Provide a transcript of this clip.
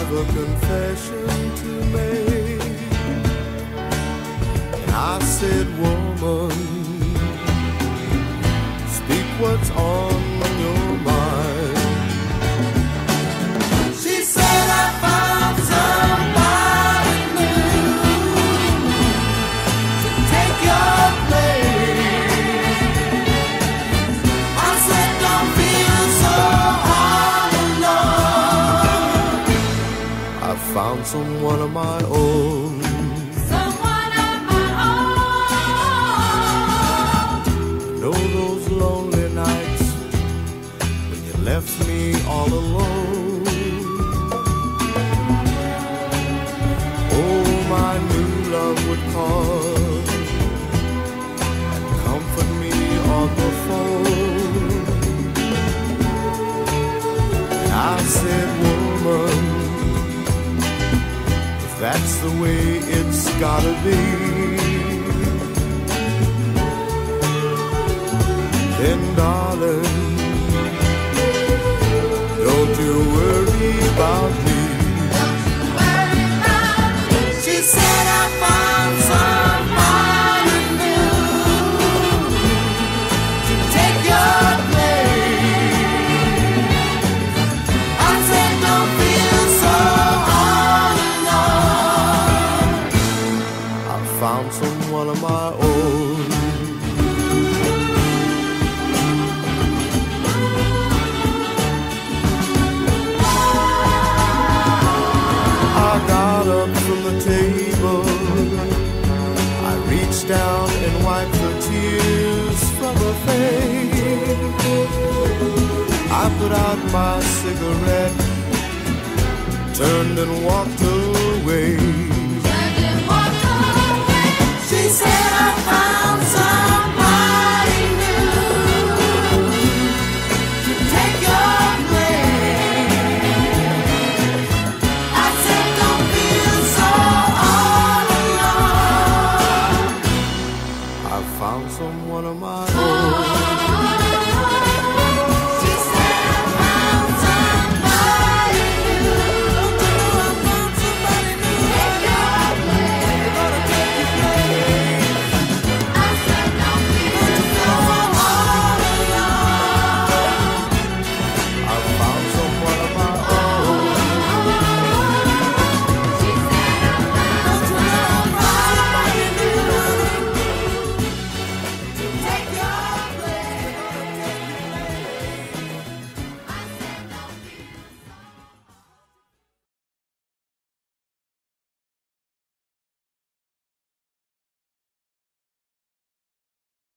I've a confession to make. And I said, woman, speak what's on your mind. She said, I found somebody new to take your place. I said, don't feel so all alone. I found someone of my own. Someone of my own. Know those lonely nights when you left me all alone. Oh, my new love would call and comfort me on the phone. And I said, woman, if that's the way it's gotta be, then darling, don't you worry about me. She said, I found somebody new to take your place. I said, don't feel so all alone. I found someone of my own. I got up from the table, I reached down and wiped the tears from her face. I put out my cigarette, turned and walked away. She said, I found somebody new to take your place. I said, don't feel so all alone. I found someone of my own.